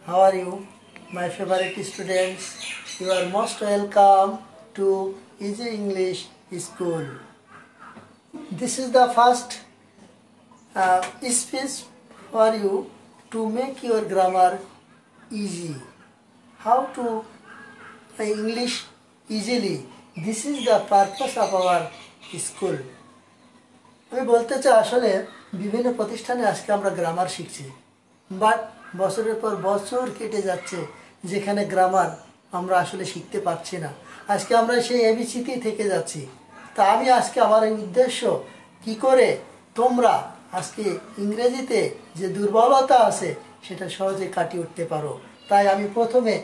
How are you, my favorite students? You are most welcome to Easy English School. This is the first speech for you to make your grammar easy. How to English easily. This is the purpose of our school. আমি বলতে চাই আসলে বিভিন্ন প্রতিষ্ঠানে আজকে আমরা grammar শিখছি, but বছরের পর বছর কেটে যাচ্ছে যেখানে গ্রামার আমরা আসলে শিখতে পারছি না। আজকে আমরা সেই এবিসিতেই থেকে যাচ্ছি। তা আমি আজকে আমার এই উদ্দেশ্য কি করে তোমরা আজকে ইংরেজিতে যে দুর্বলতা আছে সেটা সহজে কাটিয়ে উঠতে পারো। তাই আমি প্রথমে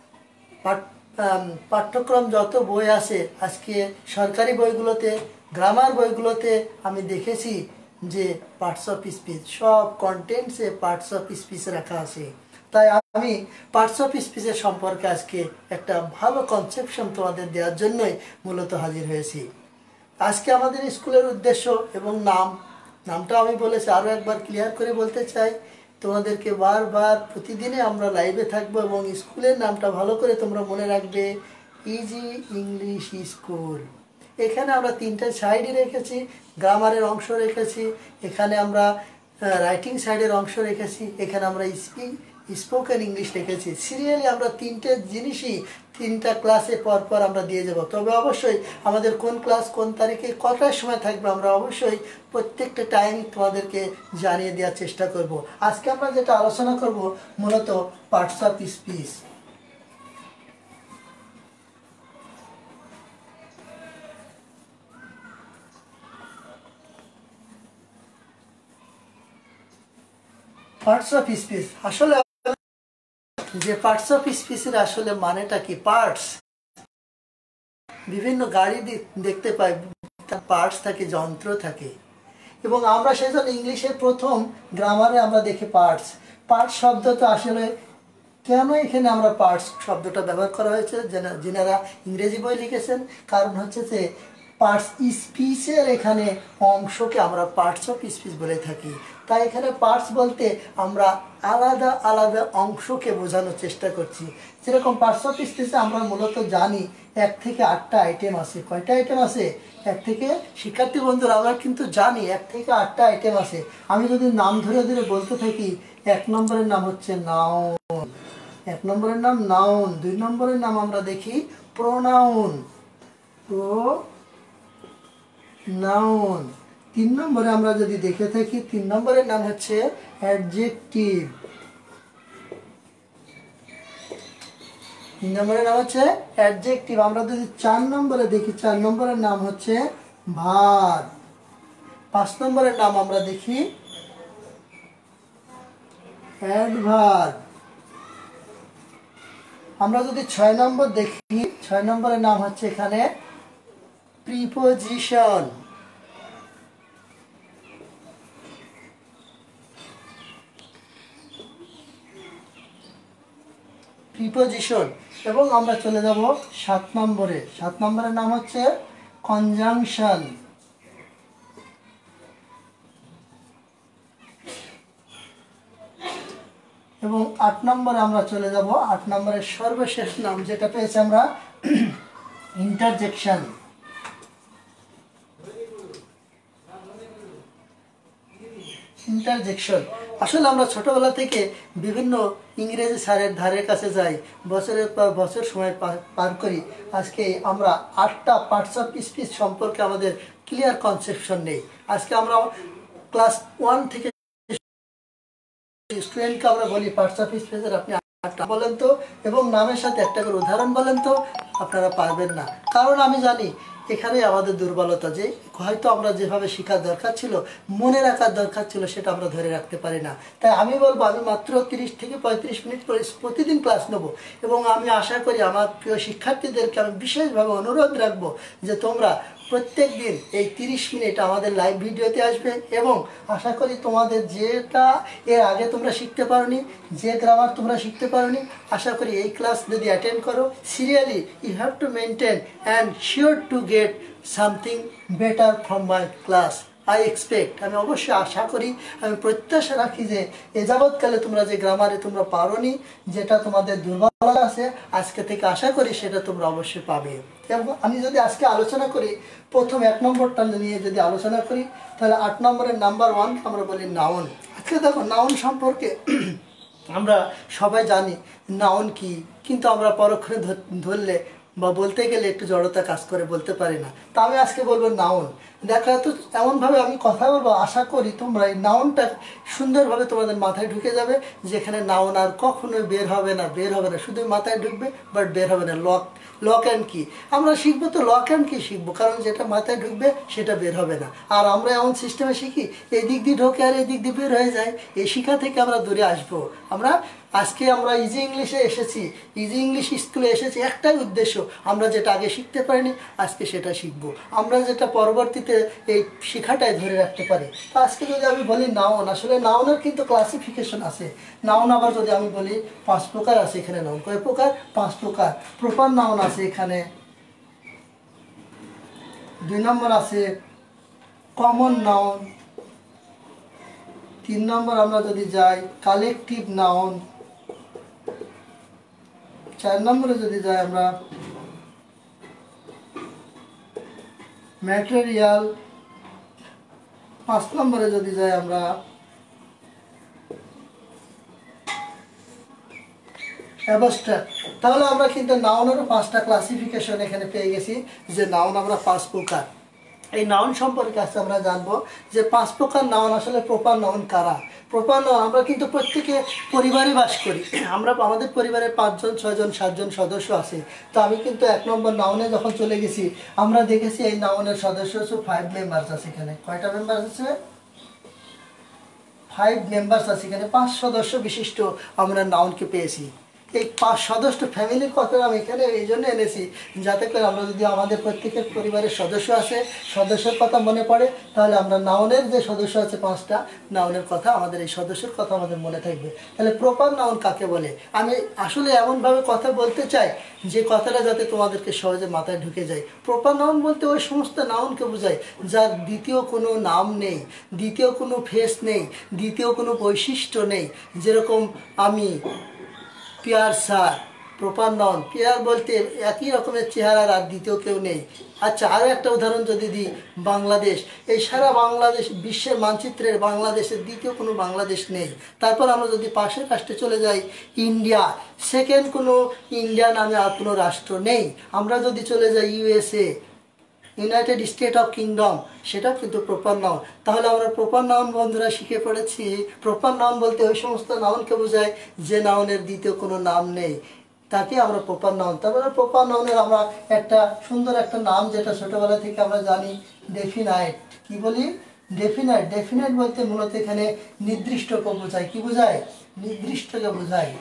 পাঠ্যক্রম যত বই আছে আজকে সরকারি বইগুলোতে, গ্রামার বইগুলোতে আমি দেখেছি যে পার্টস অফ স্পিচ, সব কন্টেন্টসে পার্টস অফ স্পিচ রাখা আছে। তাই আমি পার্টস অফ স্পিচের সম্পর্কে আজকে একটা ভালো কনসেপশন তোমাদের দেওয়ার জন্যই মূলত হাজির হয়েছি। আজকে আমাদের স্কুলের উদ্দেশ্য এবং নামটা আমি বলেছি, আরও একবার ক্লিয়ার করে বলতে চাই তোমাদেরকে বারবার। প্রতিদিনে আমরা লাইভে থাকবো এবং স্কুলের নামটা ভালো করে তোমরা মনে রাখবে, ইজি ইংলিশ স্কুল। এখানে আমরা তিনটা সাইডই রেখেছি, গ্রামারের অংশ রেখেছি, এখানে আমরা রাইটিং সাইডের অংশ রেখেছি, এখানে আমরা স্পোকেন ইংলিশ রেখেছি। সিরিয়ালি আমরা তিনটে জিনিসই তিনটা ক্লাসে পরপর আমরা দিয়ে যাব। তবে অবশ্যই আমাদের কোন ক্লাস কোন তারিখে কটার সময় থাকবে আমরা অবশ্যই প্রত্যেকটা টাইম তোমাদেরকে জানিয়ে দেওয়ার চেষ্টা করব। আজকে আমরা যেটা আলোচনা করব মূলত parts of speech. Parts of speech আসলে যে পার্টস অফ স্পিচের আসলে মানেটা কি? পার্টস, বিভিন্ন গাড়ি দেখতে পাই, তার পার্টস থাকে, যন্ত্র থাকে, এবং আমরা সেজন্য ইংলিশের প্রথম গ্রামারে আমরা দেখি পার্টস শব্দটা আসলে কেন এখানে আমরা পার্টস শব্দটা ব্যবহার করা হয়েছে যেনারা ইংরেজি বই লিখেছেন, কারণ হচ্ছে যে পার্টস স্পিচের এখানে অংশকে আমরা পার্টস অফ স্পিচ বলে থাকি। তাই এখানে পার্টস বলতে আমরা আলাদা আলাদা অংশকে বোঝানোর চেষ্টা করছি। যেরকম পার্টস অফ স্পিচে আমরা মূলত জানি 1 থেকে 8টা আইটেম আছে। কয়টা আইটেম আছে? 1 থেকে, শিক্ষার্থী বন্ধুরা আমরা কিন্তু জানি 1 থেকে 8টা আইটেম আছে। আমি যদি নাম ধরে ধরে বলতে থাকি, 1 নম্বরের নাম হচ্ছে নাউন, 1 নম্বরের নাম নাউন। 2 নম্বরের নাম আমরা দেখি প্রোনাউন, নাউন। 3 নম্বরে আমরা যদি দেখে থাকি, 3 নম্বরের নাম হচ্ছে অ্যাডজেক্টিভ। 3 নম্বরের নাম হচ্ছে অ্যাডজেক্টিভ। আমরা যদি 4 নম্বরে দেখি, 4 নম্বরের নাম হচ্ছে ভার্ব। 5 নম্বরের নাম আমরা দেখি অ্যাডভার্ব। আমরা যদি 6 নম্বর দেখি, 6 নম্বরের নাম হচ্ছে এখানে প্রিপোজিশন। প্রিপোজিশন। এবং আমরা চলে যাব 7 নম্বরে। 7 নম্বরের নাম হচ্ছে কনজাংশন। এবং 8 নম্বরে আমরা চলে যাব, 8 নম্বরের সর্বশেষ নাম যেটা পেয়েছি আমরা ইন্টারজেকশন। ইন্টারজেকশন আসলে আমরা ছোটবেলা থেকে বিভিন্ন ইংরেজি স্যারের ধারের কাছে যাই, বছরের পর বছর সময় পার করি। আজকে আমরা 8টা পার্টস অফ স্পিচ সম্পর্কে আমাদের ক্লিয়ার কনসেপশন নেই। আজকে আমরা ক্লাস 1 থেকে স্টুডেন্টকে আমরা বলি পার্টস অফ স্পিচের আপনি 8টা বলেন তো, এবং নামের সাথে একটা করে উদাহরণ বলেন তো, আপনারা পারবেন না। কারণ আমি জানি এখানে আমাদের দুর্বলতা, যে হয়তো আমরা যেভাবে শেখার দরকার ছিল, মনে রাখার দরকার ছিল, সেটা আমরা ধরে রাখতে পারি না। তাই আমি বলবো আমি মাত্র 30 থেকে 35 মিনিট করে প্রতিদিন ক্লাস নেব, এবং আমি আশা করি আমার প্রিয় শিক্ষার্থীদেরকে আমি বিশেষভাবে অনুরোধ রাখবো যে তোমরা প্রত্যেক দিন এই 30 মিনিট আমাদের লাইভ ভিডিওতে আসবে, এবং আশা করি তোমাদের যেটা এর আগে তোমরা শিখতে পারোনি, যে গ্রামার তোমরা শিখতে পারোনি, আশা করি এই ক্লাস যদি অ্যাটেন্ড করো serially, you have to maintain and sure to get something better from my class. I expect, আমি অবশ্যই আশা করি, আমি প্রত্যাশা রাখি যে এ যাবৎকালে তোমরা যে গ্রামারে তোমরা পারোনি, যেটা তোমাদের দুর্বলতা আছে, আজকে থেকে আশা করি সেটা তোমরা অবশ্যই পাবে। এবং আমি যদি আজকে আলোচনা করি, প্রথম 1 নম্বরটা নিয়ে যদি আলোচনা করি, তাহলে 8 নম্বরের নাম্বার 1 আমরা বলি নাউন। আজকে দেখো নাউন সম্পর্কে আমরা সবাই জানি নাউন কি, কিন্তু আমরা পরক্ষণে ধরলে বা বলতে গেলে একটু জড়তা কাজ করে বলতে পারি না। তা আমি আজকে বলবো নাউন। দেখা তো এমনভাবে আমি কথা বলবো, আশা করি তোমরা এই নাউনটা সুন্দরভাবে তোমাদের মাথায় ঢুকে যাবে, যেখানে নাউন আর কখনোই বের হবে না, শুধু মাথায় ঢুকবে বাট বের হবে না। লক অ্যান্ড কি আমরা শিখবো, তো লক অ্যান্ড কি শিখবো, কারণ যেটা মাথায় ঢুকবে সেটা বের হবে না। আর আমরা এমন সিস্টেমে শিখি, এই দিক দিয়ে ঢোকে আর এই দিক দিয়ে বের হয়ে যায়। এই শিক্ষা থেকে আমরা দূরে আসবো। আজকে আমরা ইজি ইংলিশে এসেছি, ইজি ইংলিশ স্কুলে এসেছি একটাই উদ্দেশ্য, আমরা যেটা আগে শিখতে পারিনি আজকে সেটা শিখবো, আমরা যেটা পরবর্তীতে এই শিক্ষাটাই ধরে রাখতে পারি। তো আজকে যদি আমি বলি নাউন, আসলে নাউনের কিন্তু ক্লাসিফিকেশন আছে। নাউন আবার যদি আমি বলি 5 প্রকার আছে এখানে। নাউন কয় প্রকার? 5 প্রকার। প্রপার নাউন আছে এখানে। 2 নম্বর আছে কমন নাউন। 3 নম্বর আমরা যদি যাই কালেকটিভ নাউন। 4 নম্বরে যদি যাই আমরা ম্যাটেরিয়াল। 5 নম্বরে যদি যাই আমরা অ্যাবস্ট্রাক্ট। তাহলে আমরা কিন্তু নাউনেরও 5টা ক্লাসিফিকেশন এখানে পেয়ে গেছি, যে নাউন আমরা 5 প্রকার। এই নাউন সম্পর্কে আজকে আমরা জানবো যে 5 প্রকার নাউন আসলে প্রপার নাউন কারা। প্রপার নাউন, আমরা কিন্তু প্রত্যেকে পরিবারে বাস করি, আমরা আমাদের পরিবারে 5 জন 6 জন 7 জন সদস্য আছে। তো আমি কিন্তু 1 নম্বর নাউনে যখন চলে গেছি, আমরা দেখেছি এই নাউনের সদস্য হচ্ছে 5 মেম্বার্স আছে। এখানে কয়টা মেম্বার্স আছে? 5 মেম্বার্স আছে। এখানে 5 সদস্য বিশিষ্ট আমরা নাউনকে পেয়েছি। এই 5 সদস্য ফ্যামিলির কথা আমি এখানে এই জন্য এনেছি, যাতে করে আমরা যদি আমাদের প্রত্যেকের পরিবারের সদস্য আছে, সদস্যের কথা মনে পড়ে, তাহলে আমরা নাউনের যে সদস্য আছে 5টা নাউনের কথা, আমাদের এই সদস্যের কথা আমাদের মনে থাকবে। তাহলে প্রপার নাউন কাকে বলে? আমি আসলে এমনভাবে কথা বলতে চাই যে কথাটা যাতে তোমাদেরকে সহজে মাথায় ঢুকে যায়। প্রপার নাউন বলতে ওই সমস্ত নাউনকে বোঝায় যার দ্বিতীয় কোনো নাম নেই, দ্বিতীয় কোনো ফেস নেই, দ্বিতীয় কোনো বৈশিষ্ট্য নেই। যেরকম আমি, peer sir, proper noun. Peer বলতে একই রকমের চেহারার আর দ্বিতীয় কেউ নেই। আচ্ছা, আরও একটা উদাহরণ যদি দিই, বাংলাদেশ। এই সারা বাংলাদেশ, বিশ্বের মানচিত্রের বাংলাদেশের দ্বিতীয় কোনো বাংলাদেশ নেই। তারপর আমরা যদি পাশের রাষ্ট্রে চলে যাই, ইন্ডিয়া, সেকেন্ড কোনো ইন্ডিয়া নামে আর কোনো রাষ্ট্র নেই। আমরা যদি চলে যাই USA, united state of kingdom, সেটাও কিন্তু প্রপার নাউন। তাহলে আমরা প্রপার নাউন বন্ধুরা শিখে পড়েছি। প্রপার নাউন বলতে ওই সমস্ত নাউনকে বোঝায় যে নাউনের দ্বিতীয় কোনো নাম নেই, তাকে আমরা প্রপার নাউন। তারপরে প্রপার নাউনের আমরা একটা সুন্দর একটা নাম, যেটা ছোটবেলা থেকে আমরা জানি, ডেফিনাইট। কি বলি? ডেফিনাইট। ডেফিনাইট বলতে মূলত এখানে নির্দিষ্টকে বোঝায়। কি বোঝায়? নির্দিষ্টকে বোঝায়।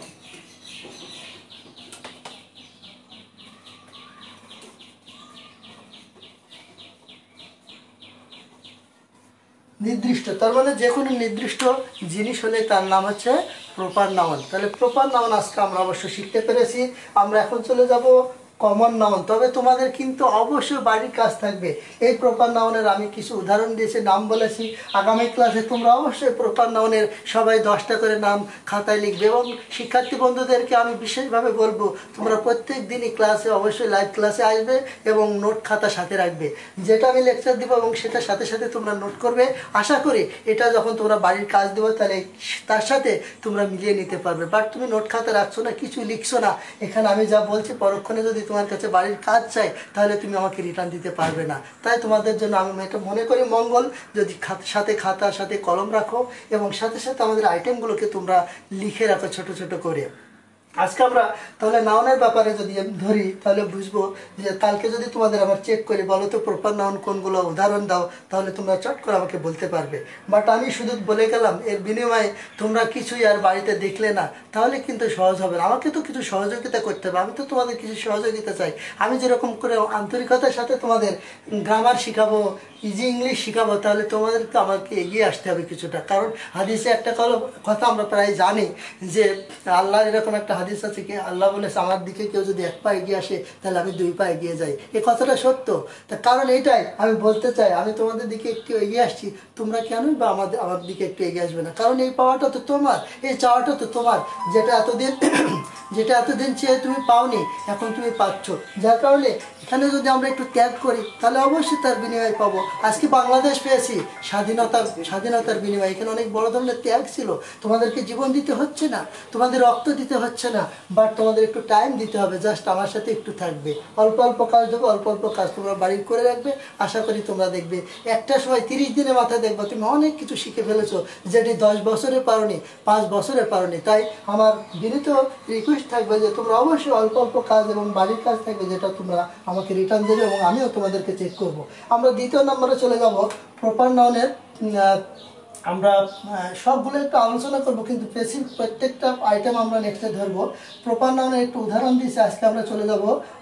নির্দিষ্ট, তার মানে যে কোনো নির্দিষ্ট জিনিস হলে তার নাম হচ্ছে প্রপার নাউন। তাহলে প্রপার নাউন আজকে আমরা অবশ্য শিখতে পেরেছি। আমরা এখন চলে যাব কমন নাউন। তবে তোমাদের কিন্তু অবশ্যই বাড়ির কাজ থাকবে। এই প্রপার নাউনের আমি কিছু উদাহরণ দিয়েছি, নাম বলেছি। আগামী ক্লাসে তোমরা অবশ্যই প্রপার নাউনের সবাই 10টা করে নাম খাতায় লিখবে। এবং শিক্ষার্থী বন্ধুদেরকে আমি বিশেষভাবে বলবো, তোমরা প্রত্যেক দিনই ক্লাসে অবশ্যই লাইভ ক্লাসে আসবে এবং নোট খাতা সাথে রাখবে। যেটা আমি লেকচার দেবো এবং সেটার সাথে সাথে তোমরা নোট করবে। আশা করি এটা যখন তোমরা বাড়ির কাজ দেবো, তাহলে তার সাথে তোমরা মিলিয়ে নিতে পারবে। বাট তুমি নোট খাতা রাখছো না, কিছু লিখছো না, এখানে আমি যা বলছি পরক্ষণে যদি তোমার কাছে বাড়ির কাজ চাই, তাহলে তুমি আমাকে রিটার্ন দিতে পারবে না। তাই তোমাদের জন্য আমি এটা মনে করি মঙ্গল, যদি সাথে খাতার সাথে কলম রাখো এবং সাথে সাথে আমাদের আইটেমগুলোকে তোমরা লিখে রাখো ছোট ছোট করে। আজকে আমরা তাহলে নাউনের ব্যাপারে যদি ধরি, তাহলে বুঝবো যে কালকে যদি তোমাদের আবার চেক করে বলো তো প্রপার নাউন কোনগুলো, উদাহরণ দাও, তাহলে তোমরা চট করে আমাকে বলতে পারবে। বাট আমি শুধু বলে গেলাম, এর বিনিময়ে তোমরা কিছুই আর বাড়িতে দেখলে না, তাহলে কিন্তু সহজ হবে না। আমাকে তো কিছু সহযোগিতা করতে হবে, আমি তো তোমাদের কিছু সহযোগিতা চাই। আমি যেরকম করে আন্তরিকতার সাথে তোমাদের গ্রামার শিখাবো, ইজি ইংলিশ শিখাবো, তাহলে তোমাদের তো আমাকে এগিয়ে আসতে হবে কিছুটা। কারণ হাদিসে একটা কথা আমরা প্রায় জানি যে আল্লাহ এরকম একটা হাদিস হাদিস আছে কি, আল্লাহ বলেছে আমার দিকে কেউ যদি 1 পা এগিয়ে আসে তাহলে আমি 2 পা এগিয়ে যাই। এই কথাটা সত্য। তার কারণ এইটাই আমি বলতে চাই, আমি তোমাদের দিকে একটু এগিয়ে আসছি, তোমরা কেনই বা আমার দিকে একটু এগিয়ে আসবে না? কারণ এই পাওয়াটা তো তোমার, এই চাওয়াটা তো তোমার, যেটা এতদিন চেয়ে তুমি পাওনি, এখন তুমি পাচ্ছ। যার কারণে এখানে যদি আমরা একটু ত্যাগ করি তাহলে অবশ্যই তার বিনিময় পাবো। আজকে বাংলাদেশ পেয়েছি স্বাধীনতার বিনিময়ে। এখানে অনেক বড় ধরনের ত্যাগ ছিল। তোমাদেরকে জীবন দিতে হচ্ছে না, তোমাদের রক্ত দিতে হচ্ছে না, বাট তোমাদের একটু টাইম দিতে হবে। জাস্ট আমার সাথে একটু থাকবে, অল্প অল্প কাজ দেবো, অল্প অল্প কাজ তোমরা বাড়ির করে রাখবে। আশা করি তোমরা দেখবে একটা সময় 30 দিনের মাথায় দেখবো তুমি অনেক কিছু শিখে ফেলেছো, যেটি 10 বছরে পারোনি, 5 বছরে পারোনি। তাই আমার বিনীত রিকোয়েস্ট থাকবে যে তোমরা অবশ্যই অল্প অল্প কাজ এবং বাড়ির কাজ থাকবে, যেটা তোমরা আমাকে রিটার্ন দেবে এবং আমিও তোমাদেরকে চেক করব। আমরা দ্বিতীয় নম্বরে চলে যাব, প্রপার নাউনের। আমরা সবগুলো একটু আলোচনা করব, কিন্তু প্রত্যেকটা আইটেম আমরা নেক্সটে ধরবো। প্রপার নাউনের একটু উদাহরণ দিয়েছি। আজকে আমরা চলে যাব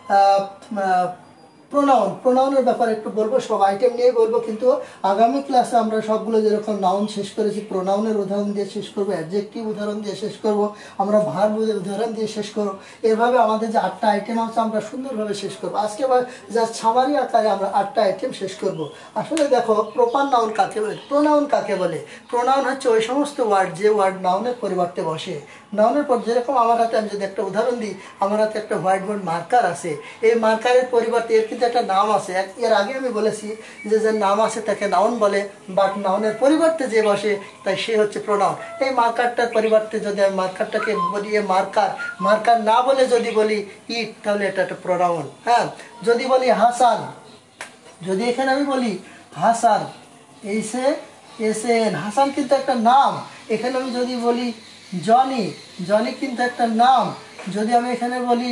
প্রোনাউনের ব্যাপারে একটু বলবো, সব আইটেম নিয়ে বলবো, কিন্তু আগামী ক্লাসে আমরা সবগুলো যেরকম নাউন শেষ করেছি প্রোনাউনের উদাহরণ দিয়ে শেষ করবো, অ্যাডজেক্টিভ উদাহরণ দিয়ে শেষ করব, আমরা ভার্ব উদাহরণ দিয়ে শেষ করবো। এভাবে আমাদের যে 8টা আইটেম আছে আমরা সুন্দরভাবে শেষ করবো। আজকে আবার জাস্ট সামারি আকারে আমরা 8টা আইটেম শেষ করব। আসলে দেখো প্রপার নাউন কাকে বলে, প্রোনাউন কাকে বলে? প্রোনাউন হচ্ছে ওই সমস্ত ওয়ার্ড যে ওয়ার্ড নাউনের পরিবর্তে বসে। নাউনের পর যেরকম আমার হাতে, আমি যদি একটা উদাহরণ দিই, আমার হাতে একটা হোয়াইট বোর্ড মার্কার আছে। এই মার্কারের পরিবর্তে এর কিন্তু একটা নাম আছে। এর আগে আমি বলেছি যে যার নাম আছে তাকে নাউন বলে, বাট নাউনের পরিবর্তে যে বসে তাই সে হচ্ছে প্রোনাউন। এই মার্কারটার পরিবর্তে যদি আমি মার্কারটাকে বলি এ মার্কার না বলে যদি বলি ইট, তাহলে এটা একটা প্রোনাউন। হ্যাঁ, যদি বলি হাসান, যদি এখানে আমি বলি হাসান, HASAN, হাসান কিন্তু একটা নাম। এখানে আমি যদি বলি জনি কিন্তু একটা নাম। যদি আমি এখানে বলি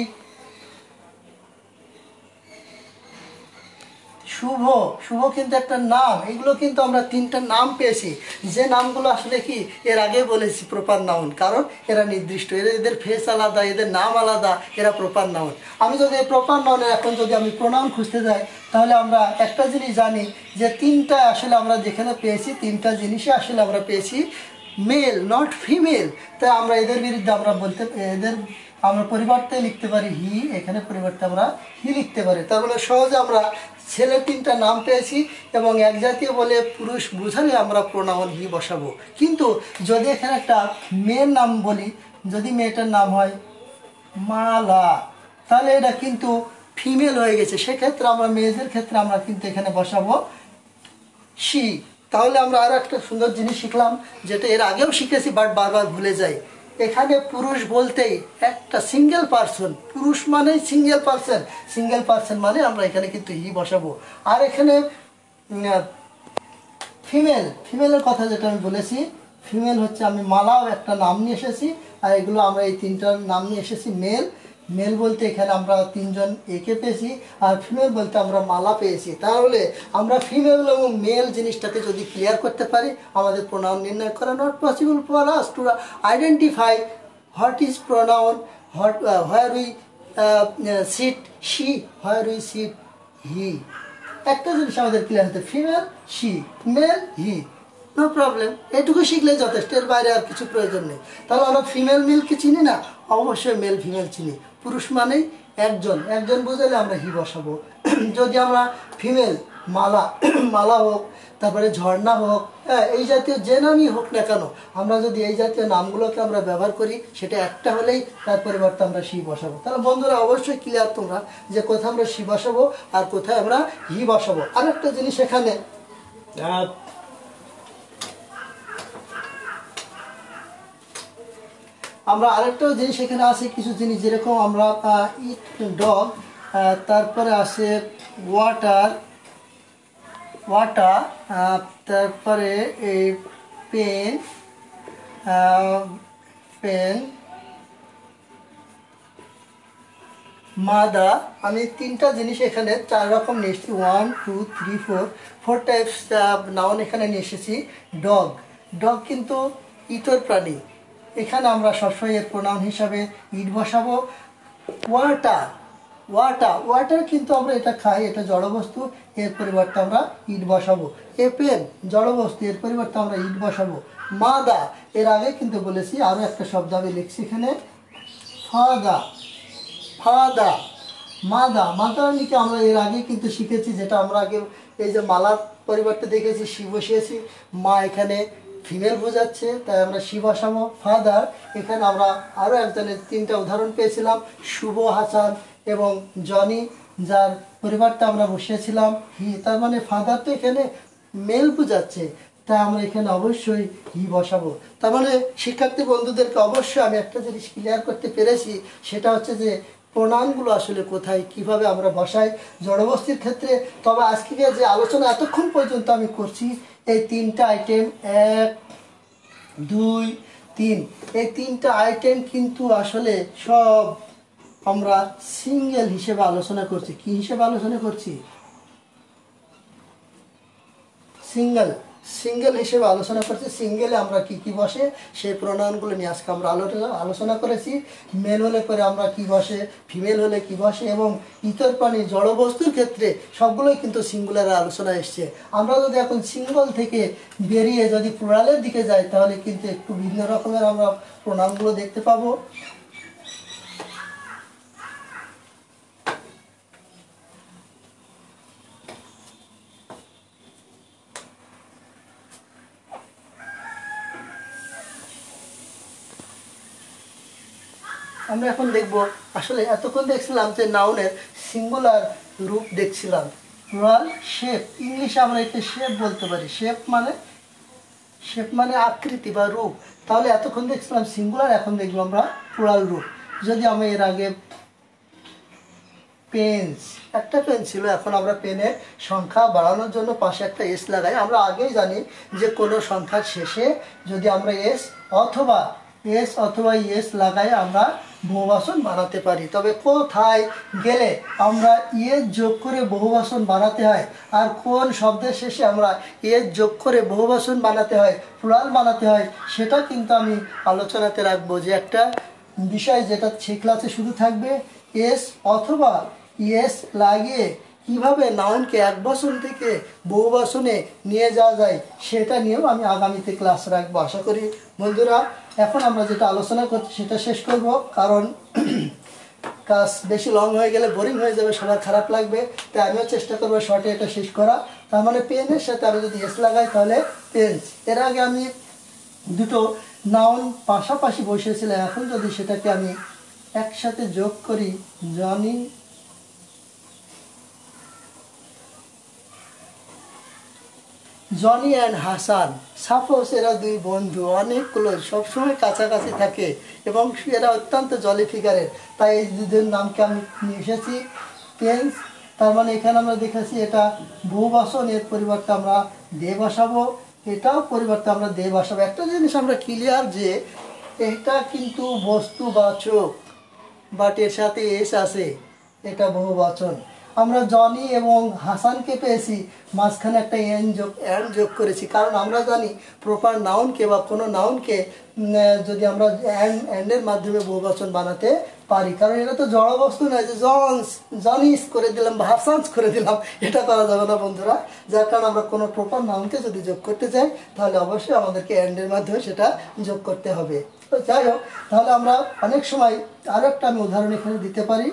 শুভ কিন্তু একটা নাম। এগুলো কিন্তু আমরা 3টা নাম পেয়েছি, যে নামগুলো আসলে কি এর আগে বলেছি প্রপার নাউন, কারণ এরা নির্দিষ্ট, এদের ফেস আলাদা, এদের নাম আলাদা, এরা প্রপার নাউন। আমি যদি এই প্রপার নাউনের এখন যদি আমি প্রোনাউন খুঁজতে যাই, তাহলে আমরা একটা জিনিস জানি যে 3টা আসলে আমরা যেখানে পেয়েছি 3টা জিনিসই আসলে আমরা পেয়েছি মেল, নট ফিমেল। তাই আমরা এদের বিরুদ্ধে আমরা পরিবর্তে লিখতে পারি হি, এখানে পরিবর্তে আমরা হি লিখতে পারি। তার মানে সহজে আমরা ছেলে 3টা নাম পেয়েছি এবং এক জাতীয় বলে পুরুষ বোঝালে আমরা প্রোনাউন হি বসাবো। কিন্তু যদি এখানে একটা মেয়ের নাম বলি, যদি মেয়েটার নাম হয় মালা, তাহলে এটা কিন্তু ফিমেল হয়ে গেছে। সেক্ষেত্রে আমরা মেয়েদের ক্ষেত্রে আমরা কিন্তু এখানে বসাবো শি। তাহলে আমরা আরও একটা সুন্দর জিনিস শিখলাম, যেটা এর আগেও শিখেছি বাট বারবার ভুলে যাই। এখানে পুরুষ বলতেই একটা সিঙ্গেল পারসন, পুরুষ মানেই সিঙ্গেল পারসন মানে আমরা এখানে কিন্তু হি বসাবো। আর এখানে ফিমেলের কথা যেটা আমি বলেছি, ফিমেল হচ্ছে আমি মালাও একটা নাম নিয়ে এসেছি, আর এগুলো আমরা এই 3টার নাম নিয়ে এসেছি। মেল বলতে এখানে আমরা 3জন একে পেয়েছি, আর ফিমেল বলতে আমরা মালা পেয়েছি। তাহলে আমরা ফিমেল এবং মেল জিনিসটাকে যদি ক্লিয়ার করতে পারি, আমাদের প্রোনাউন নির্ণয় করা not possible for us to identify what is pronoun, where we sit she, where we sit he. একটা জিনিস আমাদের ক্লিয়ার হতে, female she, male he, no problem. এটুকু শিখলে যথেষ্ট, এর বাইরে আর কিছু প্রয়োজন নেই। তাহলে আমরা ফিমেল মেলকে চিনি না, অবশ্যই মেল ফিমেল চিনি। পুরুষ মানেই একজন বোঝালে আমরা হি বসাবো। যদি আমরা ফিমেল মালা হোক, তারপরে ঝর্ণা হোক, হ্যাঁ, এই জাতীয় যে নামই হোক না কেন, আমরা যদি এই জাতীয় নামগুলোকে আমরা ব্যবহার করি, সেটা একটা হলেই তার পরিবর্তে আমরা শি বসাবো। তাহলে বন্ধুরা অবশ্যই ক্লিয়ার তোমরা যে কোথায় আমরা শি বসাবো আর কোথায় আমরা হি বসাবো। আরেকটা জিনিস এখানে আমরা আরেকটাও জিনিস এখানে আছে, কিছু জিনিস যেরকম আমরা ইট ডগ, তারপরে আসে ওয়াটার, তারপরে এই পেন মাদা। আমি 3টা জিনিস এখানে 4 রকম নিয়ে এসেছি, 1 2 3 4 টাইপস নাউন এখানে নিয়ে এসেছি। ডগ কিন্তু ইতর প্রাণী, এখানে আমরা সবসময় এর প্রোনাউন হিসাবে ইট বসাবো। ওয়াটার কিন্তু আমরা এটা খাই, এটা জড়বস্তু, এর পরিবর্তে আমরা ইট বসাবো। পেন জড়বস্তু, এর পরিবর্তে আমরা ইট বসাবো। মাদা, এর আগে কিন্তু বলেছি, আরও একটা শব্দ আমি লিখছি এখানে ফাদা, ফাদা, মাদা। মাদানিকে আমরা এর আগে কিন্তু শিখেছি, যেটা আমরা আগে এই যে মালার পরিবর্তে দেখেছি শি বসিয়েছি, মা এখানে ফিমেল বোঝাচ্ছে, তাই আমরা শি বসাবো। ফাদার, এখানে আমরা আরও একজনের 3টা উদাহরণ পেয়েছিলাম, শুভ, হাসান এবং জনি, যার পরিবর্তে আমরা বসিয়েছিলাম হি। তার মানে ফাদার তো এখানে মেল বোঝাচ্ছে, তাই আমরা এখানে অবশ্যই হি বসাবো। তার মানে শিক্ষার্থী বন্ধুদেরকে অবশ্যই আমি একটা জিনিস ক্লিয়ার করতে পেরেছি, সেটা হচ্ছে যে প্রণামগুলো আসলে কোথায়, কিভাবে আমরা বসাই জড়বস্তির ক্ষেত্রে। তবে আজকে যে আলোচনা এতক্ষণ পর্যন্ত আমি করছি, এই 3টা আইটেম, 1, 2, 3, এই 3টা আইটেম কিন্তু আসলে সব আমরা সিঙ্গেল হিসেবে আলোচনা করছি। কি হিসেবে আলোচনা করছি? সিঙ্গেল, সিঙ্গেল হিসেবে আলোচনা করছি। সিঙ্গেলে আমরা কি কি বসে সেই প্রণয়নগুলো নিয়ে আজকে আমরা আলোচনা করেছি। মেল হলে পরে আমরা কি বসে, ফিমেল হলে কি বসে, এবং ইতর প্রাণী জড়বস্তুর ক্ষেত্রে সবগুলোই কিন্তু সিঙ্গুলারের আলোচনা এসছে। আমরা যদি এখন সিঙ্গল থেকে বেরিয়ে যদি প্লুরালের দিকে যাই, তাহলে কিন্তু একটু ভিন্ন রকমের আমরা প্রণয়নগুলো দেখতে পাবো। আমরা এখন দেখব, আসলে এতক্ষণ দেখছিলাম যে নাউনের সিঙ্গুলার রূপ দেখছিলাম, প্লুরাল শেপ। ইংলিশে আমরা একে শেপ বলতে পারি। শেপ মানে আকৃতি বা রূপ। তাহলে এতক্ষণ দেখছিলাম সিঙ্গুলার, এখন দেখবো আমরা প্লুরাল রূপ। যদি আমি এর আগে পেন্স, একটা পেন ছিল, এখন আমরা পেনের সংখ্যা বাড়ানোর জন্য পাশে একটা এস লাগাই। আমরা আগেই জানি যে কোনো সংখ্যার শেষে যদি আমরা এস অথবা ইয়েস লাগাই আমরা বহুবচন বানাতে পারি। তবে কোথায় গেলে আমরা ইয়েস যোগ করে বহুবচন বানাতে হয়, আর কোন শব্দের শেষে আমরা ইয়েস যোগ করে বহুবচন বানাতে হয়, প্লুরাল বানাতে হয়, সেটা কিন্তু আমি আলোচনাতে রাখবো। যে একটা বিষয় যেটা সেই ক্লাসে শুধু থাকবে এস অথবা ইয়েস লাগিয়ে কিভাবে নাউনকে এক বচন থেকে বহু বচনে নিয়ে যাওয়া যায়, সেটা নিয়েও আমি আগামীতে ক্লাস রাখবো। আশা করি বন্ধুরা এখন আমরা যেটা আলোচনা করছি সেটা শেষ করব, কারণ ক্লাস বেশি লং হয়ে গেলে বোরিং হয়ে যাবে, সবার খারাপ লাগবে। তাই আমিও চেষ্টা করবো শর্টে এটা শেষ করা। তার মানে পেনের সাথে আমি যদি এস লাগাই তাহলে পেন্স। এর আগে আমি দুটো নাউন পাশাপাশি বসিয়েছিলাম, এখন যদি সেটাকে আমি একসাথে যোগ করি, জনি অ্যান্ড হাসান, সাপোজ এরা দুই বন্ধু, অনেক ক্লোজ, সবসময় কাছাকাছি থাকে এবং এরা অত্যন্ত জলি ফিগারের, তাই এই দুজন নামকে আমি নিয়ে এসেছি পেন্স। তার মানে এখানে আমরা দেখেছি এটা বহুবচন, এর পরিবর্তে আমরা দে বসাবো, এটাও পরিবর্তে আমরা দে বসাবো। একটা জিনিস আমরা ক্লিয়ার যে এটা কিন্তু বস্তুবাচক, বাট এর সাথে এস আছে, এটা বহুবচন। আমরা জনি এবং হাসানকে পেয়েছি, মাঝখানে একটা এন যোগ করেছি, কারণ আমরা জানি প্রপার নাউনকে বা কোনো নাউনকে যদি আমরা এন্ডের মাধ্যমে বহুবচন বানাতে পারি, কারণ এটা তো জড় বস্তু নয় যে জনিস করে দিলাম বা হাসানস করে দিলাম, এটা করা যাবে না বন্ধুরা। যার কারণে আমরা কোনো প্রপার নাউনকে যদি যোগ করতে চাই তাহলে অবশ্যই আমাদেরকে এন্ডের মাধ্যমে সেটা যোগ করতে হবে। তো যাই হোক, তাহলে আমরা অনেক সময় আরও একটা আমি উদাহরণ এখানে দিতে পারি,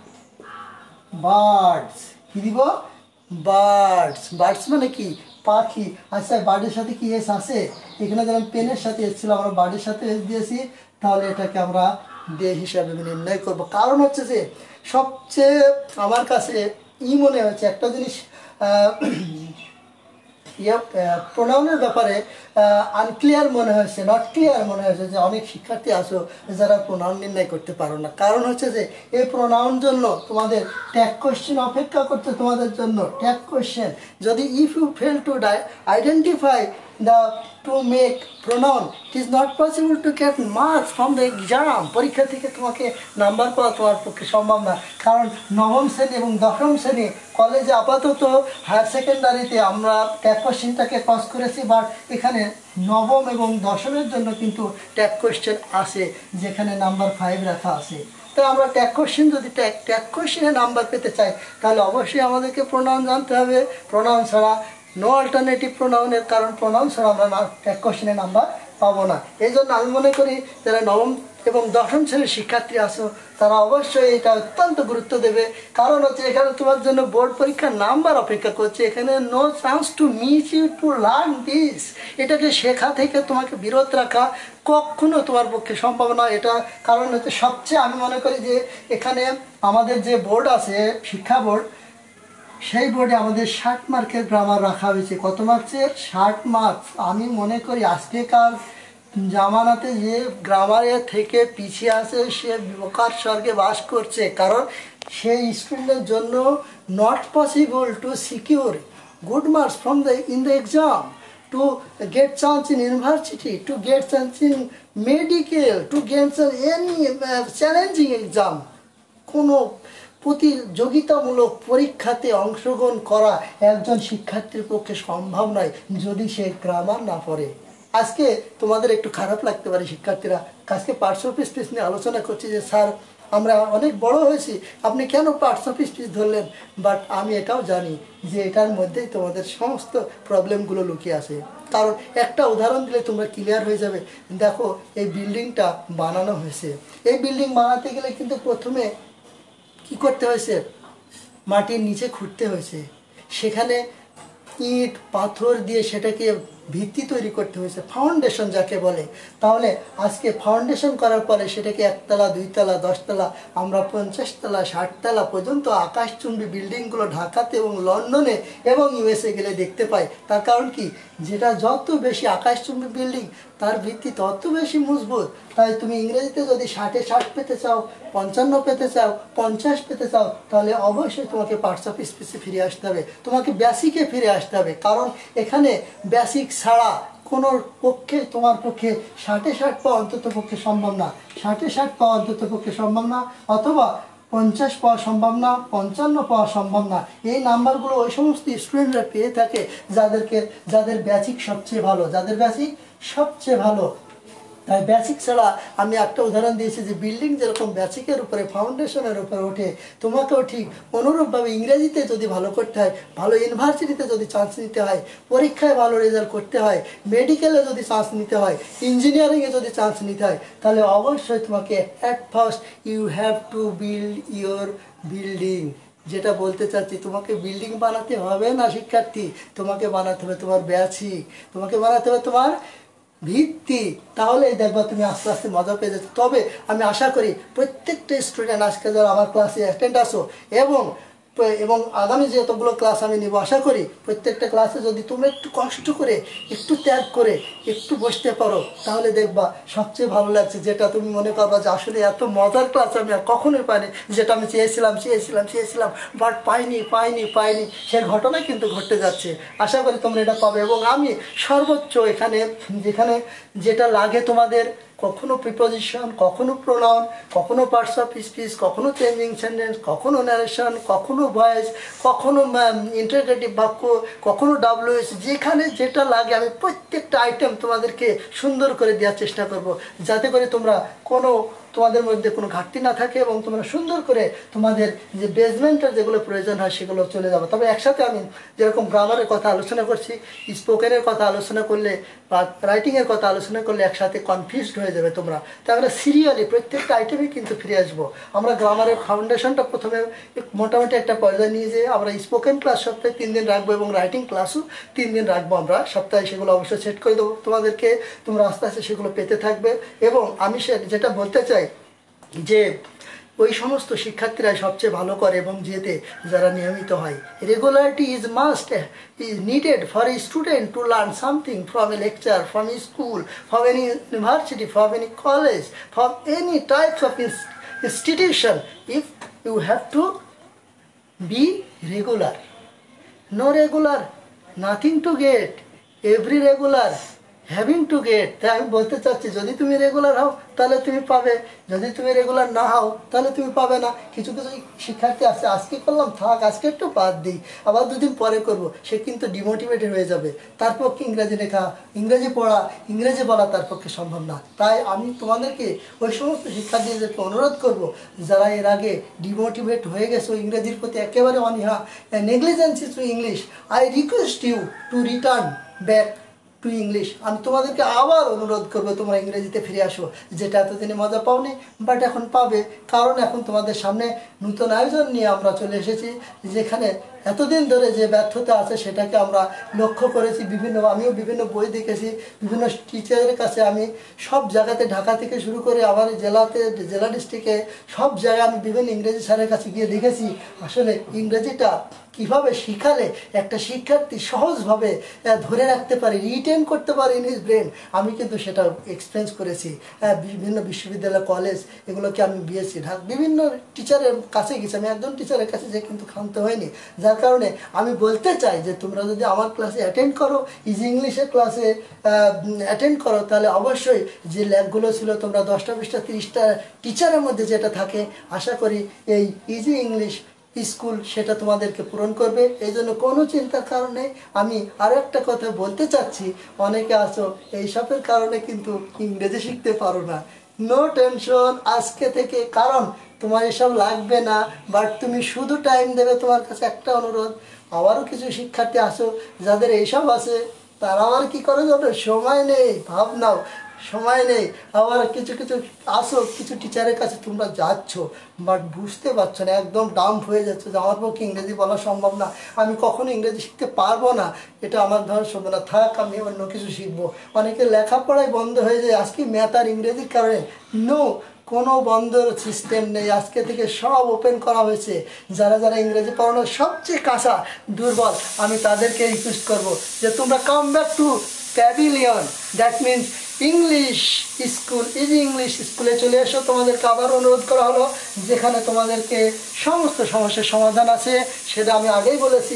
বার্ডস। কি দিব? বার্ডস। বার্ডস মানে কি? পাখি। আচ্ছা, বার্ডের সাথে কি এস আছে? এখানে যেমন পেনের সাথে এসেছিল, আমরা বার্ডের সাথে এস দিয়েছি, তাহলে এটাকে আমরা দে হিসাবে নির্ণয় করব। কারণ হচ্ছে যে সবচেয়ে আমার কাছে মনে হচ্ছে একটা জিনিস, প্রোনাউনের ব্যাপারে আনক্লিয়ার মনে হয়েছে, নট ক্লিয়ার মনে হয়েছে, যে অনেক শিক্ষার্থী আছো যারা প্রোনাউন নির্ণয় করতে পারো না। কারণ হচ্ছে যে এই প্রোনাউন জন্য তোমাদের ট্যাগ কোশ্চেন অপেক্ষা করতে, তোমাদের জন্য ট্যাগ কোশ্চেন। যদি if you fail to identify to make pronoun, it is not possible to get marks from the exam. পরীক্ষা থেকে তোমাকে নাম্বার পাওয়া তোমার পক্ষে সম্ভব না, কারণ নবম শ্রেণী এবং দশম শ্রেণী কলেজে আপাতত হায়ার সেকেন্ডারিতে আমরা ট্যাগ কোশ্চেনটাকে পাস করেছি, বাট এখানে নবম এবং দশমের জন্য কিন্তু ট্যাগ কোশ্চেন আসে, যেখানে নাম্বার 5 রাখা আছে। তো আমরা ট্যাগ কোশ্চেন যদি ট্যাগ কোশ্চেনে নাম্বার পেতে চাই, তাহলে অবশ্যই আমাদেরকে প্রোনাউন জানতে হবে। প্রোনাউন ছাড়া নো অল্টারনেটিভ প্রোনাউনের, কারণ প্রোনাউন ছাড়া আমরা ট্যাগ কোশ্চেনে নাম্বার পাবো না। এই জন্য আমি মনে করি যারা নবম এবং দশম শ্রেণীর শিক্ষার্থী আছো তারা অবশ্যই এটা অত্যন্ত গুরুত্ব দেবে, কারণ হচ্ছে এখানে তোমার জন্য বোর্ড পরীক্ষার নাম্বার অপেক্ষা করছে। এখানে no chance to miss you to learn this. এটাকে শেখা থেকে তোমাকে বিরত রাখা কখনো তোমার পক্ষে সম্ভব নয়। এটা কারণ হচ্ছে সবচেয়ে আমি মনে করি যে এখানে আমাদের যে বোর্ড আছে শিক্ষা বোর্ড, সেই বোর্ডে আমাদের 60 মার্কের গ্রামার রাখা হয়েছে। কত মার্কসের? 60 মার্কস। আমি মনে করি আজকেকার জামানাতে যে গ্রামারে থেকে পিছিয়ে আছে সে বোকার স্বর্গে বাস করছে, কারণ সেই স্টুডেন্টের জন্য not possible to secure good marks from the in the exam, to get chance in university, to get chance in medical, to get any challenging exam। কোনো প্রতিযোগিতামূলক পরীক্ষাতে অংশগ্রহণ করা একজন শিক্ষার্থীর পক্ষে সম্ভব নয় যদি সে গ্রামার না পড়ে। আজকে তোমাদের একটু খারাপ লাগতে পারে শিক্ষার্থীরা, আজকে পার্টস অফ স্পিচ নিয়ে আলোচনা করছি যে স্যার আমরা অনেক বড় হয়েছি, আপনি কেন পার্টস অফ স্পিচ ধরলেন? বাট আমি এটাও জানি যে এটার মধ্যেই তোমাদের সমস্ত প্রবলেমগুলো লুকিয়ে আছে। কারণ একটা উদাহরণ দিলে তোমরা ক্লিয়ার হয়ে যাবে। দেখো এই বিল্ডিংটা বানানো হয়েছে, এই বিল্ডিং বানাতে গেলে কিন্তু প্রথমে কি করতে হয়েছে? মাটির নিচে খুঁড়তে হয়েছে, সেখানে ইট পাথর দিয়ে সেটাকে ভিত্তি তৈরি করতে হয়েছে, ফাউন্ডেশন যাকে বলে। তাহলে আজকে ফাউন্ডেশন করার পরে সেটাকে 1 তলা 2 তলা 10 তলা আমরা 50 তলা 60 তলা পর্যন্ত আকাশচুম্বী বিল্ডিংগুলো ঢাকাতে এবং লন্ডনে এবং ইউএসএ গেলে দেখতে পাই। তার কারণ কি? যেটা যত বেশি আকাশচুম্বী বিল্ডিং তার ভিত্তি তত বেশি মজবুত। তাই তুমি ইংরেজিতে যদি 60-এ 60 পেতে চাও, 55 পেতে চাও, 50 পেতে চাও, তাহলে অবশ্যই তোমাকে পার্টস অফ স্পিচে ফিরে আসতে হবে, তোমাকে বেসিকে ফিরে আসতে হবে। কারণ এখানে বেসিক ছাড়া কোনো পক্ষে তোমার পক্ষে 60-এ 60 পাওয়া অন্তত পক্ষে সম্ভব না, 60-এ 60 পাওয়া অন্তত পক্ষে সম্ভব না, অথবা 50 পাওয়া সম্ভব না, 55 পাওয়া সম্ভব না। এই নাম্বারগুলো ওই সমস্ত স্টুডেন্টরা পেয়ে থাকে যাদের বেসিক সবচেয়ে ভালো, যাদের বেসিক সবচেয়ে ভালো। তাই বেসিক ছাড়া আমি একটা উদাহরণ দিয়েছি যে বিল্ডিং যেরকম বেসিকের উপরে ফাউন্ডেশনের উপরে ওঠে, তোমাকেও ঠিক অনুরূপভাবে ইংরেজিতে যদি ভালো করতে হয়, ভালো ইউনিভার্সিটিতে যদি চান্স নিতে হয়, পরীক্ষায় ভালো রেজাল্ট করতে হয়, মেডিকেলে যদি চান্স নিতে হয়, ইঞ্জিনিয়ারিংয়ে যদি চান্স নিতে হয়, তাহলে অবশ্যই তোমাকে at first you have to build your building. যেটা বলতে চাচ্ছি, তোমাকে বিল্ডিং বানাতে হবে না শিক্ষার্থী, তোমাকে বানাতে হবে তোমার বেসিক, তোমাকে বানাতে হবে তোমার ভিত্তি। তাহলেই দেখবা তুমি আস্তে আস্তে মজা পেয়ে যাচ্ছ। তবে আমি আশা করি প্রত্যেকটা স্টুডেন্ট আজকে যারা আমার ক্লাসে অ্যাটেন্ড আসো এবং আগামী যতগুলো ক্লাস আমি নিব, আশা করি প্রত্যেকটা ক্লাসে যদি তোমরা একটু কষ্ট করে, একটু ত্যাগ করে একটু বসতে পারো, তাহলে দেখবা সবচেয়ে ভালো লাগছে। যেটা তুমি মনে করবা যে আসলে এত মজার ক্লাস আমি আর কখনোই পাইনি, যেটা আমি চেয়েছিলাম বাট পাইনি, সে ঘটনা কিন্তু ঘটতে যাচ্ছে। আশা করি তোমরা এটা পাবে। এবং আমি সর্বোচ্চ এখানে যেটা লাগে তোমাদের, কখনো প্রিপোজিশন, কখনো প্রোনাউন, কখনো পার্টস অফ স্পিচ, কখনো চেঞ্জিং সেন্টেন্স, কখনো ন্যারেশন, কখনো ভয়েস, কখনো ইন্টারোগেটিভ বাক্য, কখনো WH, যেখানে যেটা লাগে আমি প্রত্যেকটা আইটেম তোমাদেরকে সুন্দর করে দেওয়ার চেষ্টা করব, যাতে করে তোমাদের মধ্যে কোনো ঘাটতি না থাকে এবং তোমরা সুন্দর করে তোমাদের যে বেসমেন্টের যেগুলো প্রয়োজন হয় সেগুলো চলে যাবে। তবে একসাথে আমি যেরকম গ্রামারের কথা আলোচনা করছি, স্পোকেনের কথা আলোচনা করলে বা রাইটিংয়ের কথা আলোচনা করলে একসাথে কনফিউজড হয়ে যাবে তোমরা। তাই আমরা সিরিয়ালি প্রত্যেকটা আইটেমে কিন্তু ফিরে আসবো। আমরা গ্রামারের ফাউন্ডেশনটা প্রথমে মোটামুটি একটা পর্যায়ে নিয়ে যেয়ে আমরা স্পোকেন ক্লাস সপ্তাহে 3 দিন রাখবো এবং রাইটিং ক্লাসও 3 দিন রাখবো আমরা সপ্তাহে। সেগুলো অবশ্যই সেট করে দেবো তোমাদেরকে, তোমরা আস্তে আস্তে সেগুলো পেতে থাকবে। এবং আমি যেটা বলতে চাই যে ওই সমস্ত শিক্ষার্থীরা সবচেয়ে ভালো করে এবং যেতে যারা নিয়মিত হয়। Regularity is needed for a student to learn something from a lecture, from a school, from any university, from any college, from any types of institution. If you have to be regular, no regular, nothing to get, every regular having to get. তাই আমি বলতে চাচ্ছি, যদি তুমি regular হও তাহলে তুমি পাবে, যদি তুমি রেগুলার না হও তাহলে তুমি পাবে না। কিছু শিক্ষার্থী আছে, আজকে করলাম থাক, আজকে একটু বাদ দিই, আবার 2 দিন পরে করব, সে কিন্তু ডিমোটিভেটেড হয়ে যাবে। তার পক্ষে ইংরেজি লেখা, ইংরেজি পড়া, ইংরেজি বলা তার পক্ষে সম্ভব না। তাই আমি তোমাদেরকে ওই সমস্ত শিক্ষার্থীদেরকে অনুরোধ করব যারা এর আগে ডিমোটিভেট হয়ে গেছো, ইংরেজির প্রতি একেবারে অনীহা, negligence to English, I request you to return back to English. আমি তোমাদেরকে আবার অনুরোধ করবো তোমরা ইংরেজিতে ফিরে আসো, যেটা এতদিনে মজা পাওনি বাট এখন পাবে, কারণ এখন তোমাদের সামনে নতুন আয়োজন নিয়ে আমরা চলে এসেছি, যেখানে এতদিন ধরে যে ব্যর্থতা আছে সেটাকে আমরা লক্ষ্য করেছি। আমিও বিভিন্ন বই দেখেছি, বিভিন্ন টিচারের কাছে আমি সব জায়গাতে, ঢাকা থেকে শুরু করে আমার জেলা ডিস্ট্রিক্টে সব জায়গায় আমি বিভিন্ন ইংরেজি স্যারের কাছে গিয়ে দেখেছি আসলে ইংরেজিটা কীভাবে শিখালে একটা শিক্ষার্থী সহজভাবে ধরে রাখতে পারে, রিটেন করতে পারে ইন হিজ ব্রেন। আমি কিন্তু সেটা এক্সপিরিয়েন্স করেছি বিভিন্ন বিশ্ববিদ্যালয়, কলেজ, এগুলোকে আমি বিএসসি বিভিন্ন টিচারের কাছে গেছি। আমি একজন টিচারের কাছে যে কিন্তু ক্ষান্ত হয়নি, যার কারণে আমি বলতে চাই যে তোমরা যদি আমার ক্লাসে অ্যাটেন্ড করো, ইজি ইংলিশের ক্লাসে অ্যাটেন্ড করো, তাহলে অবশ্যই যে ল্যাবগুলো ছিল তোমরা 10টা 20টা 30টা টিচারের মধ্যে যেটা থাকে, আশা করি এই ইজি ইংলিশ স্কুল সেটা তোমাদেরকে পূরণ করবে। এই জন্য কোনো চিন্তার কারণে আমি আরও একটা কথা বলতে চাচ্ছি, অনেকে আছো এইসবের কারণে কিন্তু ইংরেজি শিখতে পারো না। নো টেনশন আজকে থেকে, কারণ তোমার এসব লাগবে না, বাট তুমি শুধু টাইম দেবে। তোমার কাছে একটা অনুরোধ, আবারও কিছু শিক্ষার্থী আসো যাদের এইসব আছে, তারা আবার কী করে যাবে, সময় নেই, ভাব নাও সময় নেই। আবার কিছু আসো কিছু টিচারের কাছে তোমরা যাচ্ছ বাট বুঝতে পারছো না, একদম ডাম্প হয়ে যাচ্ছে যে আমার পক্ষে ইংরেজি বলা সম্ভব না, আমি কখনো ইংরেজি শিখতে পারবো না, এটা আমার ধর সম্ভব না, থাক আমি অন্য কিছু শিখবো। অনেকে লেখাপড়াই বন্ধ হয়ে যায় আজকে ম্যাথ আর ইংরেজির কারণে। নো, কোনো বন্ধর সিস্টেম নেই, আজকে থেকে সব ওপেন করা হয়েছে। যারা ইংরেজি পড়ানোর সবচেয়ে কাঁচা দুর্বল, আমি তাদেরকে রিকোয়েস্ট করবো যে তোমরা come back to pavilion, that means English school, easy English স্কুলে চলে এসো। তোমাদেরকে আবার অনুরোধ করা হলো, যেখানে তোমাদেরকে সমস্ত সমস্যার সমাধান আছে, সেটা আমি আগেই বলেছি।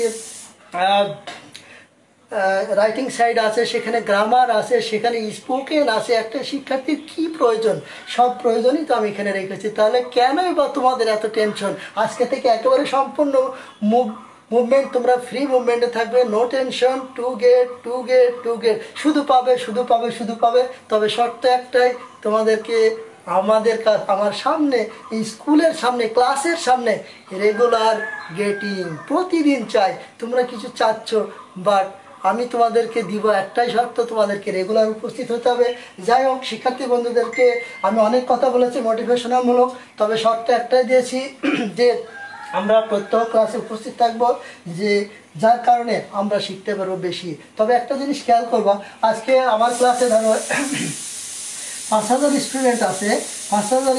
রাইটিং সাইড আছে, সেখানে গ্রামার আছে, সেখানে স্পোকেন আছে। একটা শিক্ষার্থীর কী প্রয়োজন, সব প্রয়োজনই তো আমি এখানে রেখেছি। তাহলে কেনই বা তোমাদের এত টেনশন? আজকে থেকে একেবারে সম্পূর্ণ মুভমেন্ট, তোমরা ফ্রি মুভমেন্টে থাকবে, নো টেনশন, টু গেট, শুধু পাবে। তবে শর্ত একটাই, তোমাদেরকে আমার সামনে, এই স্কুলের সামনে, ক্লাসের সামনে রেগুলার গেটিং প্রতিদিন চাই। তোমরা কিছু চাচ্ছ, বাট আমি তোমাদেরকে দিব একটাই শর্ত, তোমাদেরকে রেগুলার উপস্থিত হতে হবে। যাই হোক, শিক্ষার্থী বন্ধুদেরকে আমি অনেক কথা বলেছি মোটিভেশনালমূলক, তবে শর্ত একটাই দিয়েছি যে আমরা প্রত্যেক ক্লাসে উপস্থিত থাকবো, যে যার কারণে আমরা শিখতে পারবো বেশি। তবে একটা জিনিস খেয়াল করবা, আজকে আমার ক্লাসে ধরো 5000 স্টুডেন্ট আছে, 5000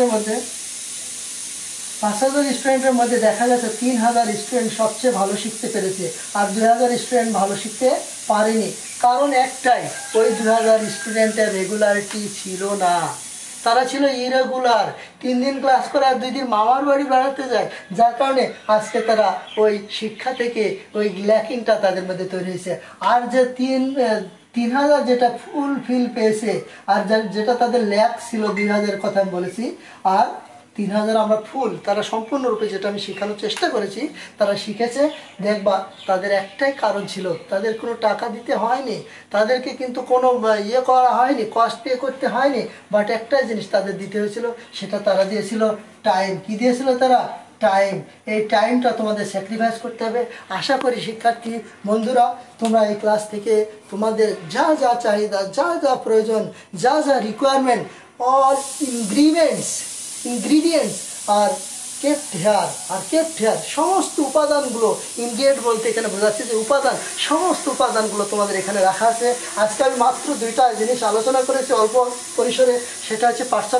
স্টুডেন্টের মধ্যে দেখা যাচ্ছে 3000 স্টুডেন্ট সবচেয়ে ভালো শিখতে পেরেছে, আর 2000 স্টুডেন্ট ভালো শিখতে পারেনি। কারণ একটাই, ওই 2000 স্টুডেন্টের রেগুলারিটি ছিল না, তারা ছিল ইরেগুলার। 3 দিন ক্লাস করে আর 2 দিন মামার বাড়ি বেড়াতে যায়, যার কারণে আজকে তারা ওই শিক্ষা থেকে ওই ল্যাকিংটা তাদের মধ্যে তৈরি হয়েছে। আর যে 3000 যেটা ফুলফিল পেয়েছে, আর যেটা তাদের ল্যাক ছিল 2000 কথা আমি বলেছি, আর 3000 আমরা ফুল, তারা সম্পূর্ণরূপে যেটা আমি শেখানোর চেষ্টা করেছি তারা শিখেছে। দেখবা তাদের একটাই কারণ ছিল, তাদের কোনো টাকা দিতে হয়নি, তাদেরকে কিন্তু কোনো করা হয়নি, কস্ট পে করতে হয়নি, বাট একটাই জিনিস তাদের দিতে হয়েছিল, সেটা তারা দিয়েছিল টাইম। কি দিয়েছিল তারা? টাইম। এই টাইমটা তোমাদের স্যাক্রিফাইস করতে হবে। আশা করি শিক্ষার্থী বন্ধুরা, তোমরা এই ক্লাস থেকে তোমাদের যা চাহিদা, যা প্রয়োজন, যা requirement, all ingredients are kept here সমস্ত উপাদানগুলো, ইনগ্রিডিয়েন্ট বলতে এখানে বোঝাচ্ছে যে উপাদান, সমস্ত উপাদানগুলো তোমাদের এখানে রাখা আছে। আজকে আমি মাত্র 2টা জিনিস আলোচনা করেছি অল্প পরিসরে, সেটা হচ্ছে পার্টস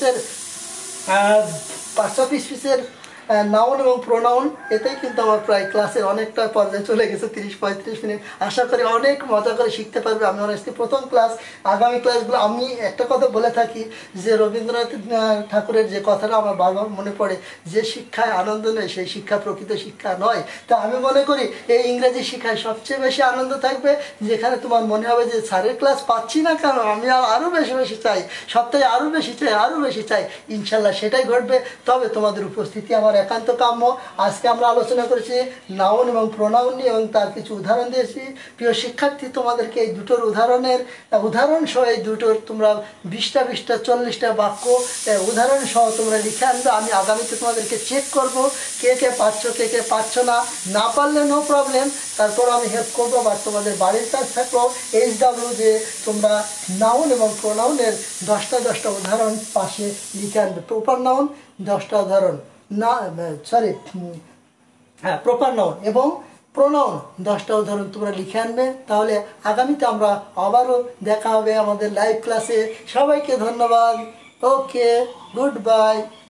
অফ স্পিচের নাউন এবং প্রোনাউন। এতেই কিন্তু আমার প্রায় ক্লাসের অনেকটা পর্যায়ে চলে গেছে, 30-35 মিনিট। আশা করি অনেক মজা করে শিখতে পারবে। আমি আজকে প্রথম ক্লাস, আগামী ক্লাসগুলো আমি একটা কথা বলে থাকি যে রবীন্দ্রনাথ ঠাকুরের যে কথাটা আমার বারবার মনে পড়ে, যে শিক্ষায় আনন্দ নেই সেই শিক্ষা প্রকৃত শিক্ষা নয়। তা আমি মনে করি এই ইংরেজি শিক্ষায় সবচেয়ে বেশি আনন্দ থাকবে যেখানে তোমার মনে হবে যে স্যারের ক্লাস পাচ্ছি না কেন, আমি আরও বেশি চাই, সপ্তাহে আরও বেশি চাই। ইনশাল্লাহ সেটাই ঘটবে। তবে তোমাদের উপস্থিতি আমার আমার একান্ত কাম্য। আজকে আমরা আলোচনা করেছি নাউন এবং প্রোনাউন নিয়ে এবং তার কিছু উদাহরণ দিয়েছি। প্রিয় শিক্ষার্থী, তোমাদেরকে এই দুটোর উদাহরণ সহ এই দুটোর তোমরা 20টা 40টা বাক্য উদাহরণ সহ তোমরা লিখে আনবে। আমি আগামীতে তোমাদেরকে চেক করব কে কে পাচ্ছ কে কে পাচ্ছ না পারলে নো প্রবলেম, তারপর আমি হেল্প করবো। বাট তোমাদের বাড়ির কাজ থাকলো HW যে তোমরা নাউন এবং প্রোনাউনের 10টা উদাহরণ পাশে লিখে আনবে। প্রপার নাউন 10টা উদাহরণ, প্রপার নাউন এবং প্রোনাউন 10টা উদাহরণ তোমরা লিখে আনবে। তাহলে আগামীতে আমরা আবারও দেখা হবে আমাদের লাইভ ক্লাসে। সবাইকে ধন্যবাদ। Okay, good by.